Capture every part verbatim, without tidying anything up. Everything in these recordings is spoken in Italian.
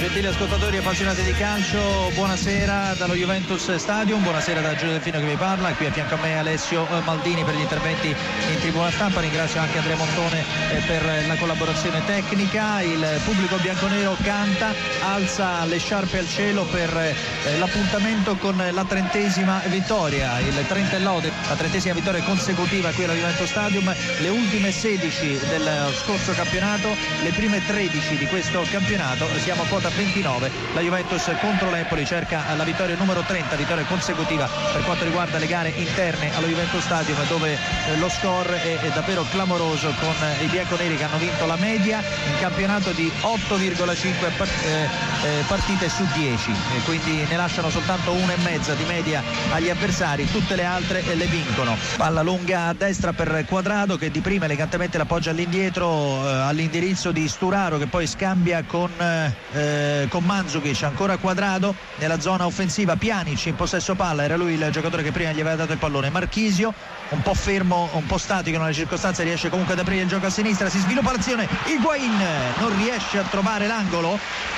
Gentili ascoltatori e appassionati di calcio, buonasera dallo Juventus Stadium, buonasera da Giulio Delfino che vi parla, qui a fianco a me Alessio Maldini per gli interventi in tribuna stampa, ringrazio anche Andrea Montone per la collaborazione tecnica. Il pubblico bianconero canta, alza le sciarpe al cielo per l'appuntamento con la trentesima vittoria, il trenta e lode, la trentesima vittoria consecutiva qui allo Juventus Stadium, le ultime sedici del scorso campionato, le prime tredici di questo campionato, siamo a quota ventinove, la Juventus contro l'Empoli cerca la vittoria numero trenta, vittoria consecutiva per quanto riguarda le gare interne allo Juventus Stadium, dove eh, lo score è, è davvero clamoroso, con eh, i bianconeri che hanno vinto la media in campionato di otto virgola cinque part- eh, eh, partite su dieci, e quindi ne lasciano soltanto una e mezza di media agli avversari, tutte le altre eh, le vincono. Palla lunga a destra per Quadrado che di prima elegantemente la poggia all'indietro, eh, all'indirizzo di Sturaro che poi scambia con eh, con Mandzukic, ancora Quadrado nella zona offensiva, Pjanic in possesso palla, era lui il giocatore che prima gli aveva dato il pallone, Marchisio un po' fermo, un po' statico nelle circostanze, riesce comunque ad aprire il gioco a sinistra, si sviluppa l'azione, Higuaín non riesce a trovare l'angolo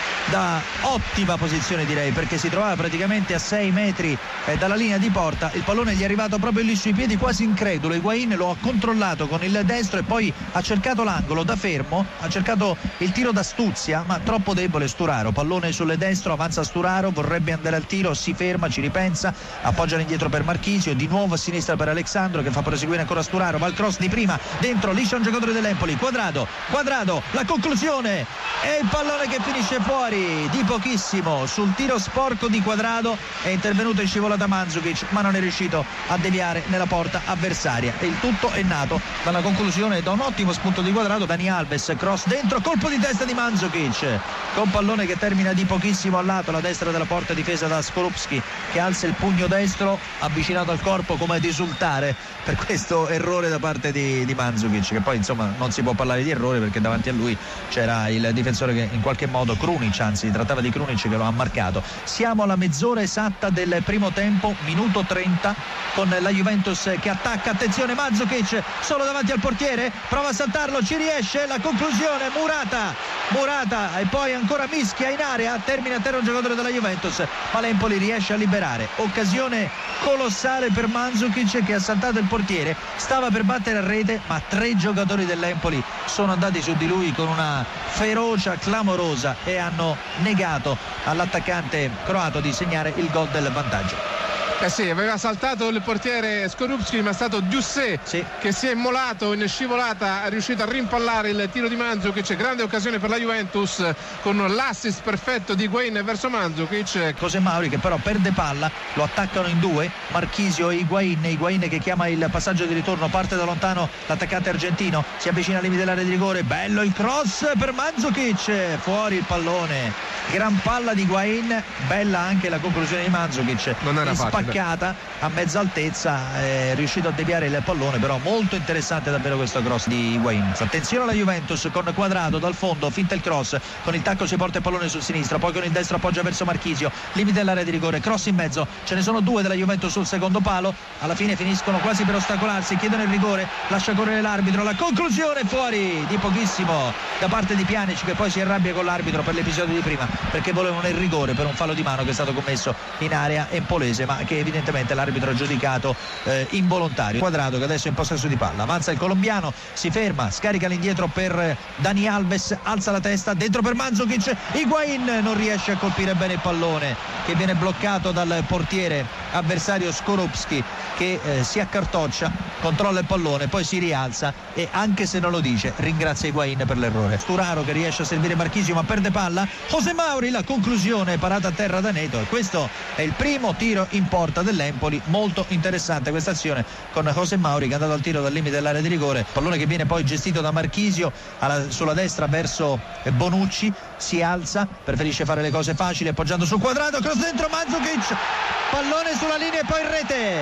da ottima posizione direi, perché si trovava praticamente a sei metri eh, dalla linea di porta, il pallone gli è arrivato proprio lì sui piedi, quasi incredulo, Higuaín lo ha controllato con il destro e poi ha cercato l'angolo da fermo, ha cercato il tiro d'astuzia ma troppo debole Sturaro, pallone sul destro, avanza Sturaro, vorrebbe andare al tiro, si ferma, ci ripensa, appoggia all'indietro per Marchisio, di nuovo a sinistra per Alexandro che fa proseguire ancora Sturaro, va il cross di prima, dentro, lì c'è un giocatore dell'Empoli, Quadrado, Quadrado, la conclusione e il pallone che finisce fuori di pochissimo sul tiro sporco di Quadrado, è intervenuto in scivolata Mandzukic ma non è riuscito a deviare nella porta avversaria e il tutto è nato dalla conclusione, da un ottimo spunto di Quadrado, Dani Alves, cross dentro, colpo di testa di Mandzukic con pallone che termina di pochissimo al lato, la destra della porta difesa da Skorupski che alza il pugno destro avvicinato al corpo come ad esultare per questo errore da parte di, di Mandzukic, che poi insomma non si può parlare di errore perché davanti a lui c'era il difensore che in qualche modo, Krunic, anzi trattava di Krunic che lo ha marcato. Siamo alla mezz'ora esatta del primo tempo, minuto trenta, con la Juventus che attacca, attenzione Mandzukic solo davanti al portiere, prova a saltarlo, ci riesce, la conclusione Murata, Murata e poi ancora mischia in area, termina a terra un giocatore della Juventus ma l'Empoli riesce a liberare, occasione colossale per Mandzukic che ha saltato il portiere, stava per battere a rete ma tre giocatori dell'Empoli sono andati su di lui con una ferocia clamorosa e hanno negato all'attaccante croato di segnare il gol del vantaggio. Eh sì, aveva saltato il portiere Skorupski ma è stato Giussè sì. che si è immolato in scivolata, è riuscito a rimpallare il tiro di Mandzukic, grande occasione per la Juventus con l'assist perfetto di Higuaín verso Mandzukic. José Mauri che però perde palla, lo attaccano in due, Marchisio e Higuaín, Higuaín che chiama il passaggio di ritorno, parte da lontano l'attaccante argentino, si avvicina al limite dell'area di rigore, bello il cross per Mandzukic, fuori il pallone, gran palla di Higuaín, bella anche la conclusione di Mandzukic, non era facile, spaccata a mezza altezza, è riuscito a deviare il pallone, però molto interessante davvero questo cross di Higuaín. Attenzione alla Juventus con Quadrado dal fondo, finta il cross, con il tacco si porta il pallone su sinistra, poi con il destro appoggia verso Marchisio, limite dell'area di rigore, cross in mezzo, ce ne sono due della Juventus sul secondo palo, alla fine finiscono quasi per ostacolarsi, chiedono il rigore, lascia correre l'arbitro, la conclusione fuori di pochissimo da parte di Pjanic che poi si arrabbia con l'arbitro per l'episodio di prima perché volevano il rigore per un fallo di mano che è stato commesso in area empolese ma che evidentemente l'arbitro ha giudicato eh, involontario. Quadrado che adesso è in possesso di palla, avanza il colombiano, si ferma, scarica all'indietro per Dani Alves, alza la testa, dentro per Mandzukic, Higuaín non riesce a colpire bene il pallone che viene bloccato dal portiere avversario Skorupski che eh, si accartoccia, controlla il pallone, poi si rialza e anche se non lo dice ringrazia Higuaín per l'errore. Sturaro che riesce a servire Marchisio ma perde palla, José Mauri, la conclusione parata a terra da Neto e questo è il primo tiro in porta dell'Empoli, molto interessante questa azione con José Mauri che è andato al tiro dal limite dell'area di rigore, pallone che viene poi gestito da Marchisio alla, sulla destra verso Bonucci, si alza, preferisce fare le cose facili appoggiando sul Quadrado, cross dentro Mandzukic, pallone sulla linea e poi in rete,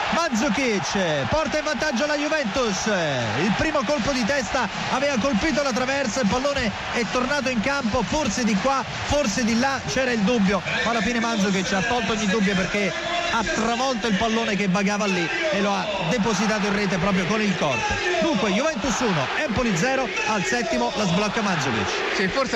Mandzukic porta in vantaggio la Juventus, il primo colpo di testa aveva colpito la traversa, il pallone è tornato in campo, forse di qua, forse di là, c'era il dubbio ma alla fine Mandzukic ha tolto ogni dubbio perché ha travolto il pallone che vagava lì e lo ha depositato in rete proprio con il corpo. Dunque Juventus uno, Empoli zero, al settimo la sblocca Mandzukic. Sì, forse era già entrato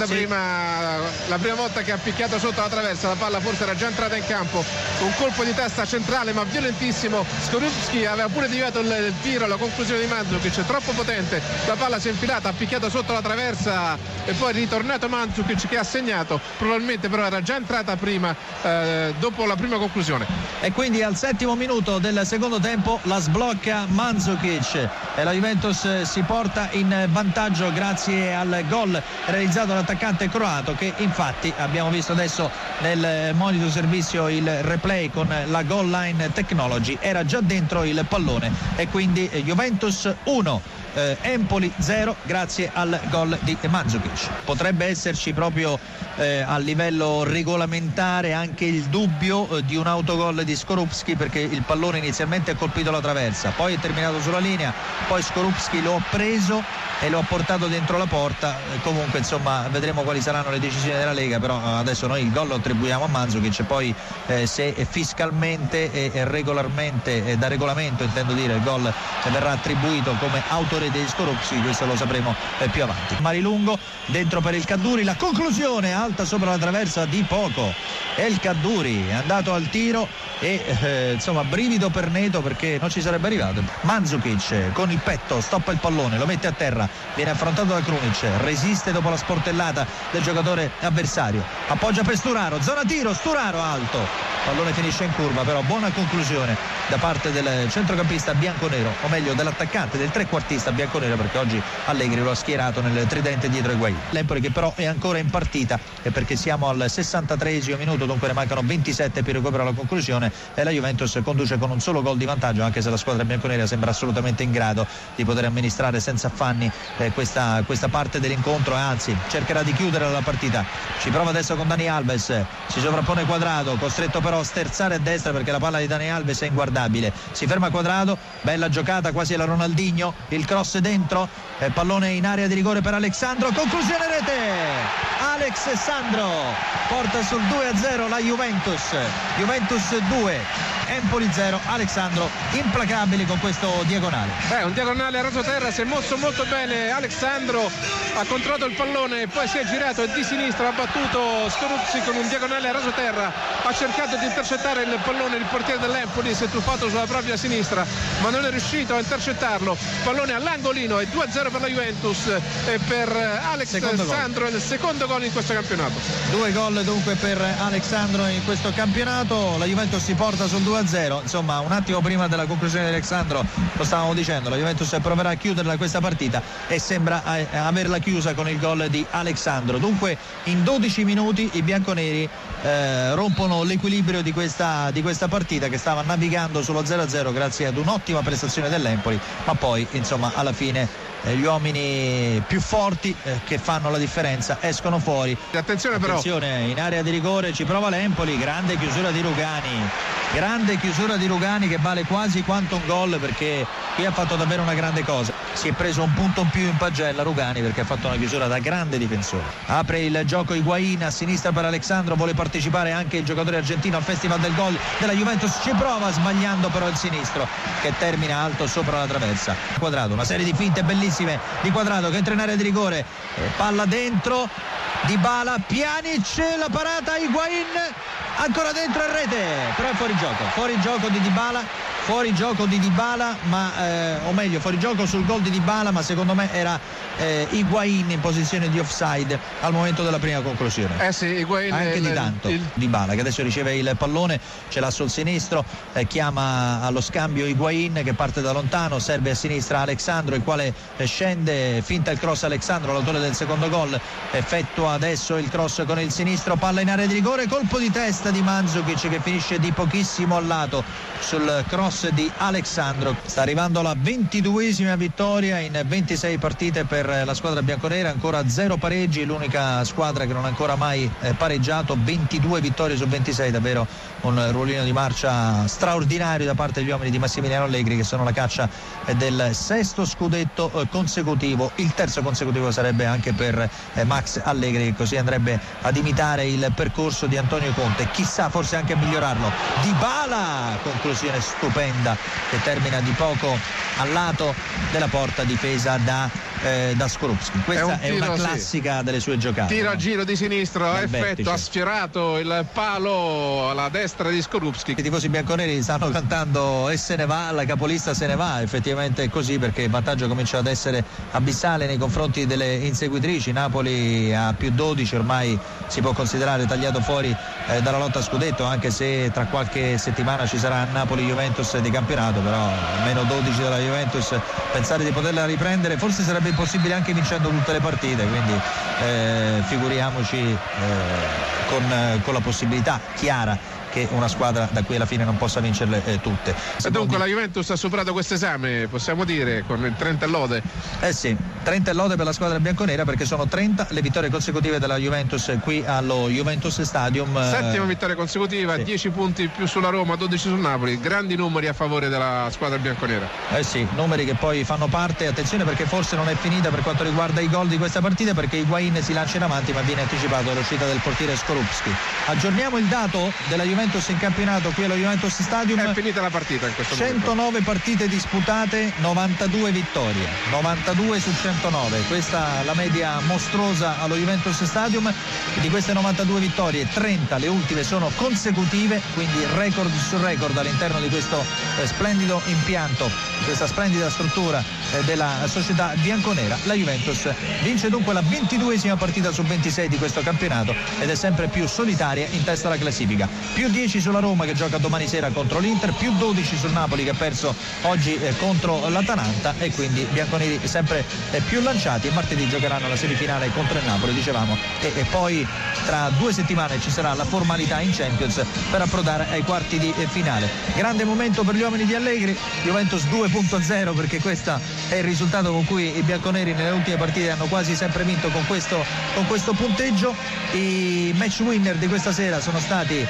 da sì. prima, la prima volta che ha picchiato sotto la traversa, la palla forse era già entrata in campo, un colpo di testa centrale ma violentissimo. Skorupski aveva pure deviato il, il tiro, la conclusione di Mandzukic è troppo potente, la palla si è infilata, ha picchiato sotto la traversa e poi è ritornato Mandzukic che ha segnato, probabilmente però era già entrata prima, eh, dopo la prima conclusione. E quindi al settimo minuto del secondo tempo la sblocca Mandzukic e la Juventus si porta in vantaggio grazie al gol realizzato dall'attaccante croato, che infatti abbiamo visto adesso nel monitor servizio il replay con la goal line technology, era già dentro il pallone e quindi Juventus uno Eh, Empoli zero grazie al gol di Mandzukic. Potrebbe esserci proprio eh, a livello regolamentare anche il dubbio eh, di un autogol di Skorupski, perché il pallone inizialmente ha colpito la traversa, poi è terminato sulla linea, poi Skorupski lo ha preso e lo ha portato dentro la porta. Eh, comunque insomma vedremo quali saranno le decisioni della Lega, però adesso noi il gol lo attribuiamo a Mandzukic e poi eh, se fiscalmente e, e regolarmente e da regolamento intendo dire il gol verrà attribuito come autorete di Skorupski, questo lo sapremo eh, più avanti. Marilungo dentro per il Caduri, la conclusione alta sopra la traversa di poco e il Caduri è andato al tiro e eh, insomma brivido per Neto perché non ci sarebbe arrivato. Mandzukic con il petto stoppa il pallone, lo mette a terra, viene affrontato da Krunic, resiste dopo la sportellata del giocatore avversario, appoggia per Sturaro, zona tiro, Sturaro alto, pallone finisce in curva, però buona conclusione da parte del centrocampista bianconero, o meglio dell'attaccante, del trequartista bianconero, perché oggi Allegri lo ha schierato nel tridente dietro Higuaín. L'Empoli che però è ancora in partita e perché siamo al sessantatreesimo minuto, dunque ne mancano ventisette per recuperare la conclusione e la Juventus conduce con un solo gol di vantaggio, anche se la squadra bianconera sembra assolutamente in grado di poter amministrare senza affanni eh, questa, questa parte dell'incontro e anzi cercherà di chiudere la partita. Ci prova adesso con Dani Alves, si sovrappone Quadrado, costretto però a sterzare a destra perché la palla di Dani Alves è inguardabile, si ferma Quadrado, bella giocata quasi alla Ronaldinho, il cross dentro, eh, pallone in area di rigore per Alexandro, conclusione rete, Alex Sandro porta sul due a zero la Juventus. Juventus due Empoli zero, Alexandro implacabili con questo diagonale. Beh, un diagonale a rasoterra, si è mosso molto bene Alexandro, ha controllato il pallone, poi si è girato e di sinistra ha battuto Skorupski con un diagonale a rasoterra, ha cercato di intercettare il pallone, il portiere dell'Empoli si è tuffato sulla propria sinistra ma non è riuscito a intercettarlo, pallone all'angolino e due a zero per la Juventus e per Alex Sandro il secondo gol in questo campionato. Due gol dunque per Alexandro in questo campionato, la Juventus si porta sul due a zero, insomma un attimo prima della conclusione di Alexandro lo stavamo dicendo, la Juventus proverà a chiuderla questa partita e sembra averla chiusa con il gol di Alexandro. Dunque in dodici minuti i bianconeri eh, rompono l'equilibrio di questa, di questa partita che stava navigando sullo zero a zero grazie ad un'ottima prestazione dell'Empoli, ma poi insomma alla fine gli uomini più forti eh, che fanno la differenza escono fuori. Attenzione però, attenzione, in area di rigore ci prova l'Empoli, grande chiusura di Rugani, grande chiusura di Rugani che vale quasi quanto un gol perché qui ha fatto davvero una grande cosa, si è preso un punto in più in pagella Rugani perché ha fatto una chiusura da grande difensore. Apre il gioco Higuaín a sinistra per Alexandro, vuole partecipare anche il giocatore argentino al festival del gol della Juventus, ci prova sbagliando però il sinistro che termina alto sopra la traversa. Quadrado, una serie di finte bellissime di Quadrado che entra in area di rigore, eh, palla dentro, Dybala, Pjanic, la parata, Higuaín ancora dentro in rete, però è fuori gioco, fuori gioco di Dybala, fuori gioco di Dybala, ma eh, o meglio fuori gioco sul gol di Dybala, ma secondo me era eh, Higuaín in posizione di offside al momento della prima conclusione. Eh sì, Higuaín anche il, di tanto il... Dybala che adesso riceve il pallone, ce l'ha sul sinistro, eh, chiama allo scambio Higuaín che parte da lontano, serve a sinistra Alexandro il quale eh, scende, finta il cross Alexandro, l'autore del secondo gol, effettua adesso il cross con il sinistro, palla in area di rigore, colpo di testa di Mandzukic che finisce di pochissimo al lato sul cross di Alexandro. Sta arrivando la ventiduesima vittoria in ventisei partite per la squadra bianconera, ancora zero pareggi, l'unica squadra che non ha ancora mai eh, pareggiato, ventidue vittorie su ventisei, davvero un ruolino di marcia straordinario da parte degli uomini di Massimiliano Allegri che sono alla caccia eh, del sesto scudetto eh, consecutivo, il terzo consecutivo sarebbe anche per eh, Max Allegri che così andrebbe ad imitare il percorso di Antonio Conte, chissà forse anche a migliorarlo. Dybala, conclusione stupenda che termina di poco al lato della porta difesa da eh, da Skorupski. Questa è, tiro, è una classica sì. delle sue giocate. Tiro no? a giro di sinistro, a effetto, vertice. ha sfiorato il palo alla destra di Skorupski. I tifosi bianconeri stanno cantando e se ne va, la capolista se ne va, effettivamente è così, perché il vantaggio comincia ad essere abissale nei confronti delle inseguitrici. Napoli a più dodici ormai si può considerare tagliato fuori eh, dalla lotta a scudetto, anche se tra qualche settimana ci sarà Napoli-Juventus di campionato, però meno dodici dalla Juventus, pensare di poterla riprendere forse sarebbe impossibile anche vincendo tutte le partite, quindi eh, figuriamoci eh, con, con la possibilità chiara che una squadra da qui alla fine non possa vincerle eh, tutte. E dunque la Juventus ha superato questo esame, possiamo dire, con il trenta lode. Eh sì, trenta lode per la squadra bianconera, perché sono trenta le vittorie consecutive della Juventus qui allo Juventus Stadium. Settima vittoria consecutiva, sì. dieci punti più sulla Roma, dodici sul Napoli, grandi numeri a favore della squadra bianconera. Eh sì, numeri che poi fanno parte, attenzione perché forse non è finita per quanto riguarda i gol di questa partita, perché Higuain si lancia in avanti ma viene anticipato dall'uscita del portiere Skorupski. Aggiorniamo il dato della Juventus in campionato qui allo Juventus Stadium. È finita la partita in questo momento. centonove partite disputate, novantadue vittorie, novantadue su centonove, questa è la media mostruosa allo Juventus Stadium. Di queste novantadue vittorie trenta le ultime sono consecutive, quindi record su record all'interno di questo eh, splendido impianto, questa splendida struttura eh, della società bianconera. La Juventus vince dunque la ventiduesima partita su ventisei di questo campionato ed è sempre più solitaria in testa alla classifica. Più dieci sulla Roma che gioca domani sera contro l'Inter, più dodici sul Napoli che ha perso oggi eh, contro l'Atalanta, e quindi bianconeri sempre eh, più lanciati. E martedì giocheranno la semifinale contro il Napoli, dicevamo, e, e poi tra due settimane ci sarà la formalità in Champions per approdare ai quarti di eh, finale. Grande momento per gli uomini di Allegri, Juventus due punto zero, perché questo è il risultato con cui i bianconeri nelle ultime partite hanno quasi sempre vinto, con questo, con questo punteggio. I match winner di questa sera sono stati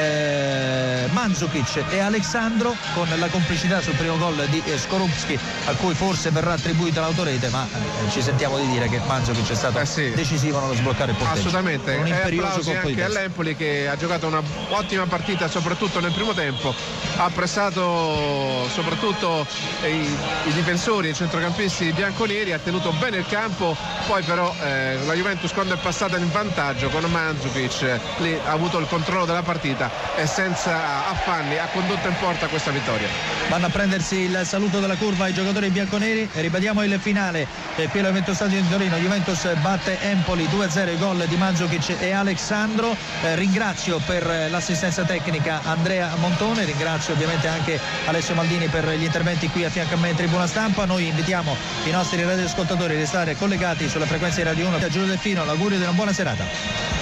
eh, Mandzukic e Alexandro, con la complicità sul primo gol di eh, Skorupski, a cui forse verrà attribuita l'autorete, ma eh, ci sentiamo di dire che Mandzukic è stato eh sì. decisivo nello sbloccare il punteggio. Assolutamente, un imperioso colpo anche all'Empoli, che ha giocato una ottima partita soprattutto nel primo tempo, ha pressato soprattutto i, i difensori e i centrocampisti bianconeri, ha tenuto bene il campo, poi però eh, la Juventus, quando è passata in vantaggio con Mandzukic, lì ha avuto il controllo della partita e senza affanni ha condotto in porta questa vittoria. Vanno a prendersi il saluto della curva i giocatori bianconeri. Ribadiamo il finale eh, qui allo Juventus Stadio di Torino. Juventus batte Empoli due a zero, i gol di Mandzukic e Alexandro. Eh, ringrazio per eh, l'assistenza tecnica Andrea Montone, ringrazio ovviamente anche Alessio Maldini per gli interventi qui a fianco a me in tribuna stampa. Noi invitiamo i nostri radioascoltatori a restare collegati sulla frequenza di Radio uno. A Giulio Delfino l'augurio di una buona serata.